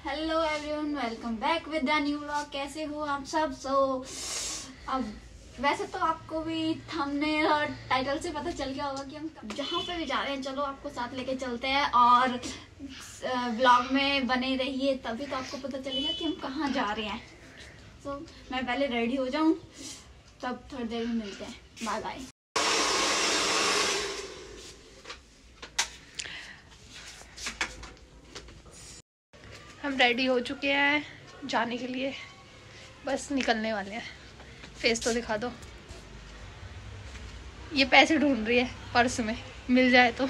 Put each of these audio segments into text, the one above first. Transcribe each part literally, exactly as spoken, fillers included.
Hello everyone, welcome back with the new vlog. कैसे हो आप सब? सो so, अब वैसे तो आपको भी थंबनेल और टाइटल से पता चल गया होगा कि हम जहाँ पे भी जा रहे हैं, चलो आपको साथ लेके चलते हैं और व्लॉग में बने रहिए, तभी तो आपको पता चलेगा कि हम कहाँ जा रहे हैं। सो so, मैं पहले रेडी हो जाऊँ, तब थोड़ी देर में मिलते हैं। Bye bye. हम रेडी हो चुके हैं जाने के लिए, बस निकलने वाले हैं। फेस तो दिखा दो। ये पैसे ढूंढ रही है पर्स में, मिल जाए तो।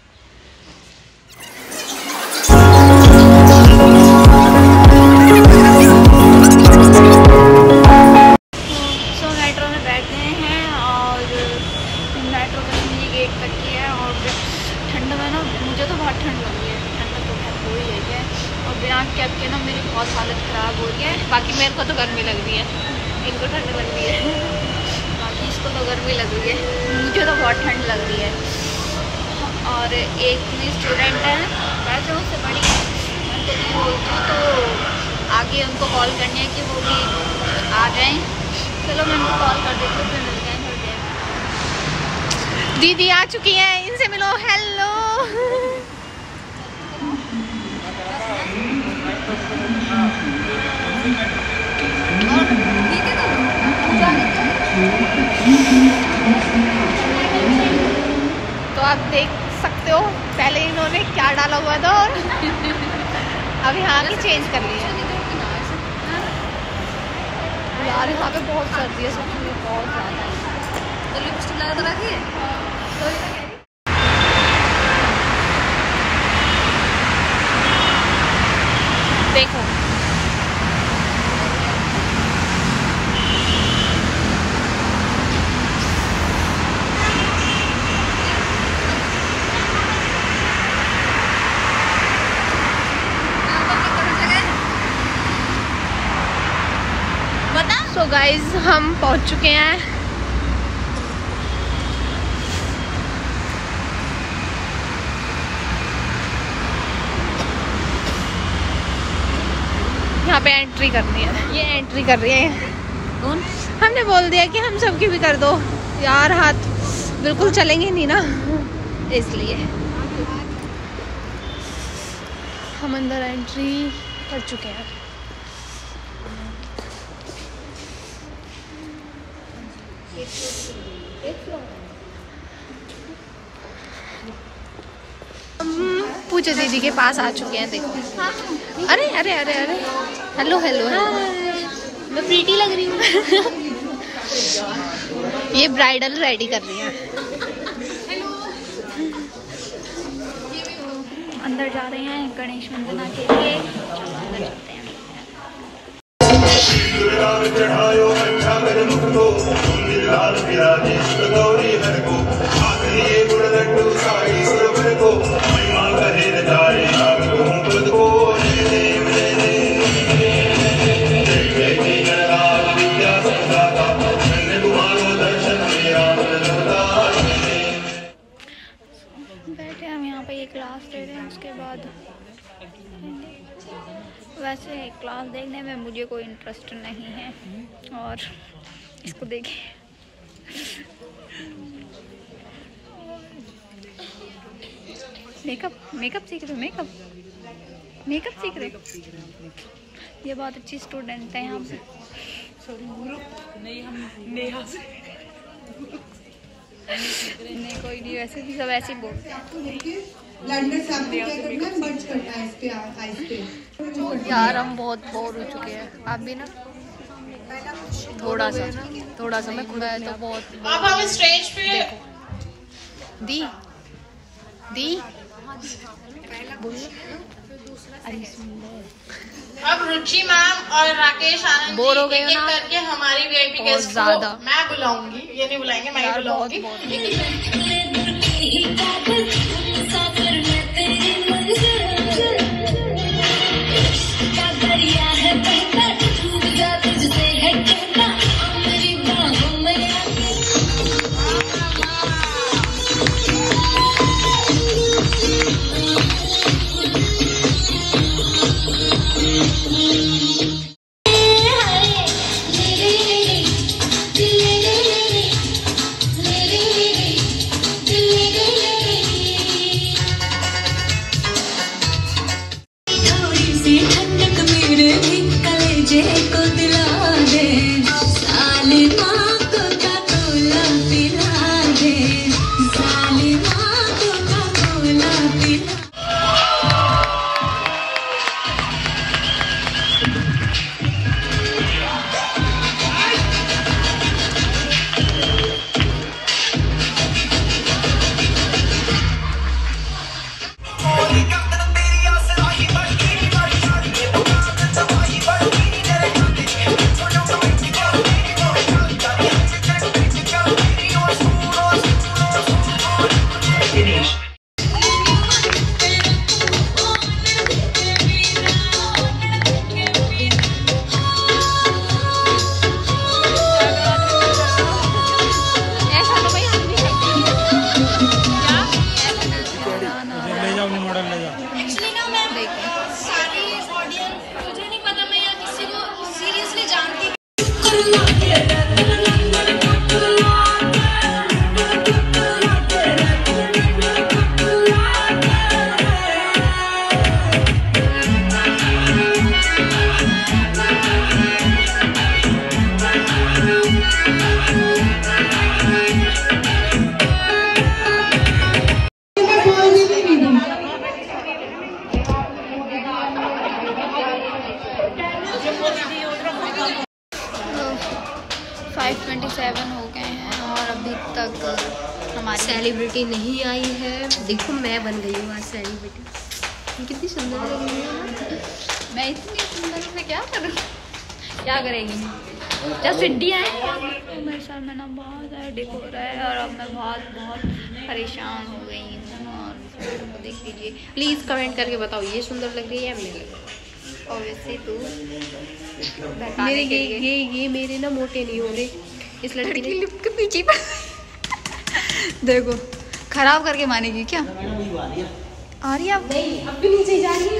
सो मेट्रो में बैठे हैं और मेट्रो कश्मीरी गेट तक की है। और ठंड में ना मुझे तो बहुत ठंड लग रही है, ठंड तो खैर हो ही रही है। और बिना कैब के ना मेरी बहुत हालत ख़राब हो रही है। बाकी मेरे को तो गर्मी लग रही है, इनको ठंड लग रही है, बाकी इसको तो गर्मी लग रही है, मुझे तो बहुत ठंड लग रही है। और एक भी स्टूडेंट है, वैसे उससे बड़ी है, मैं तो नहीं बोलती हूँ, तो आगे उनको कॉल करनी है कि वो भी आ जाएँ। चलो मैं उनको कॉल कर देती हूँ, फिर मिलते हैं थोड़ी देर। दीदी आ चुकी हैं, इनसे मिलो। हेलो। तो आप देख सकते हो पहले इन्होंने क्या डाला हुआ था और अब यहाँ के चेंज कर लिया। यार यहाँ पे बहुत सर्दी है, सच में बहुत ज़्यादा। तो लिपस्टिक लगा तो रखी है। देखो सो गाइज हम पहुंच चुके हैं। यहाँ पे एंट्री करनी है, ये एंट्री कर रही है। कौन? हमने बोल दिया कि हम सबकी भी कर दो यार, हाथ बिल्कुल चलेंगे नहीं ना, इसलिए हम अंदर एंट्री कर चुके हैं। हम पूजा दीदी के पास आ चुके हैं। देखो, अरे अरे अरे अरे हेलो हेलो हेलो, मैं प्रीटी लग रही हूँ। ये ब्राइडल रेडी कर रही है। अंदर जा रहे हैं गणेश वंदना के लिए, अंदर चलते हैं। बैठे हम यहाँ पे, ये क्लास दे रहे हैं, उसके बाद वैसे क्लास देखने में मुझे कोई इंटरेस्ट नहीं है। और इसको देखिए, मेकअप मेकअप सीख रहे हो, मेकअप मेकअप सीख रहे हो। ये बहुत अच्छी स्टूडेंट है यहाँ पे। नहीं, हम नेहा से नहीं, कोई नहीं, वैसे भी सब ऐसे ही बोलते हैं। यार हम बहुत बोर हो चुके हैं, आप भी ना? थोड़ा सा थोड़ा सा मैं खुद आया तो बहुत। अब हम स्टेज पे देखो, दी दी अब रुचि मैम और राकेश आनंद बोर हो गए एक-एक ना करके हमारी वीआईपी गेस्ट को मैं बुलाऊंगी। ये नहीं बुलाएंगे, मैं ही बुलाऊंगी। मुझे नहीं पता, मैं यहाँ किसी को सीरियसली जानती। फाइव ट्वेंटी सेवन हो गए हैं और अभी तक हमारी सेलिब्रिटी नहीं आई है। देखो मैं बन गई हूँ आज सेलिब्रिटी। कितनी सुंदर लग रही है। मैं इतनी सुंदर, मैं क्या करूँ? क्या करेगी? जब सिड्डियाँ हैं मेरे सर में ना बहुत हेडेक हो रहा है और अब मैं बहुत बहुत परेशान हो गई हूँ। और देख लीजिए, प्लीज़ कमेंट करके बताओ ये सुंदर लग रही है या मैं लग रही है। ऑब्वियसली तू मेरे ये ये ये मेरे ना मोटे नहीं हो रहे। इस लड़की ने लिप के पीछे पर देखो खराब करके मानेगी क्या? आ रही है अब? नहीं, अब भी नीचे जा रही है।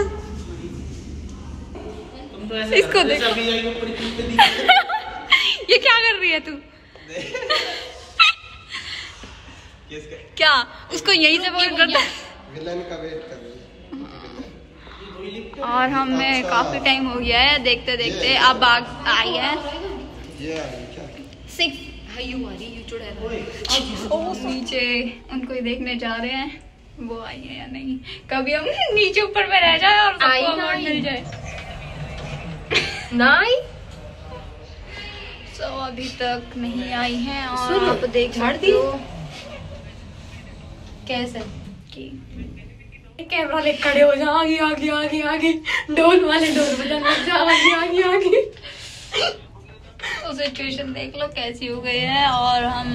इसको देखो। ये क्या कर रही है तू? क्या उसको यहीं से बोल कर? विलन का वेट कर रही है। और हमें काफी टाइम हो गया है देखते देखते, अब आ, आई है सिक्स। नीचे उनको ही देखने जा रहे हैं, वो आई है या नहीं। कभी हम नीचे ऊपर में रह जाए और सबको अवार्ड मिल जाए। नहीं तो अभी तक नहीं आई है और सुनो, आप देख झाड़ सकते दी? हो कैसे कि कैमरा ले खड़े हो जा, आगे आगे आगे आगे ढोल वाले ढोल बजाने लग जा, आगे आगे आगे। तो सिचुएशन देख लो कैसी हो गई है। और हम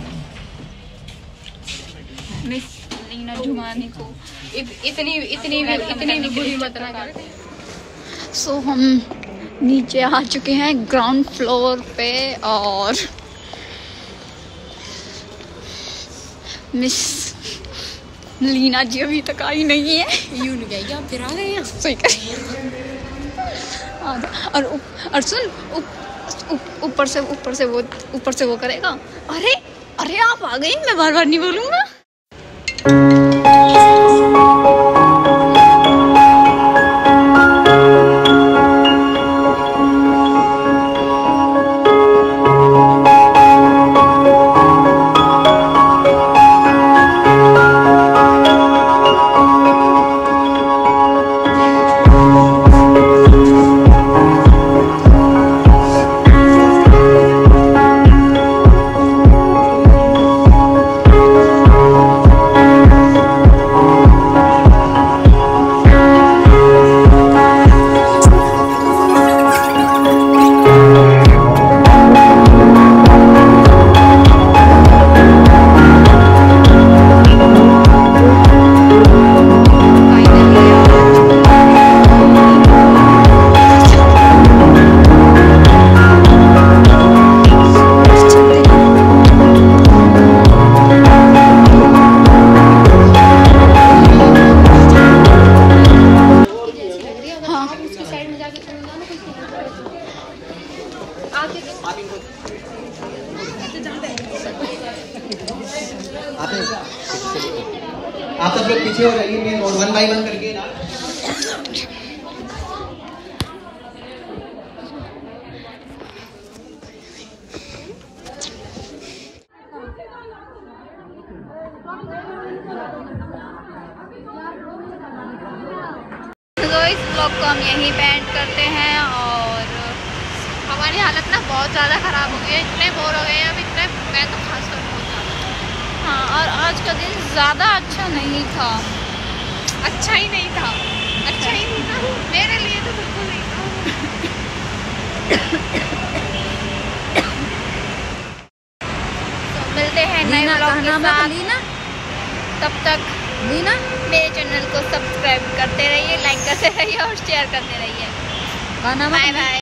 मिस लीना जुमानी को इत, इतनी इतनी भी इतनी भी बुरी मत ना कर। सो so, हम नीचे आ चुके हैं ग्राउंड फ्लोर पे और मिस लीना जी अभी तक आई नहीं है। यूं नहीं गई, आप फिर आ गए हैं। सही करिए। और और सुन ऊपर से ऊपर से वो ऊपर से वो करेगा, अरे अरे आप आ गई, मैं बार बार नहीं बोलूँगा। आप सब लोग पीछे हो जाइए, मैं वन बाय वन करके ना। तो इस ब्लॉग को हम यहीं पेंट करते हैं और हमारी हालत ना बहुत ज़्यादा ख़राब हो गई है, इतने बोर हो गए हैं अब, इतने मैं तो खास कर बहुत ज़्यादा। हाँ, और आज का दिन ज़्यादा अच्छा नहीं था। अच्छा ही नहीं था, अच्छा ही नहीं था मेरे लिए तो बिल्कुल नहीं था। तो मिलते हैं नए ब्लॉग के साथ। तब तक लीना मेरे चैनल को सब्सक्राइब करते रहिए, लाइक करते रहिए और शेयर करते रहिए। Bye bye.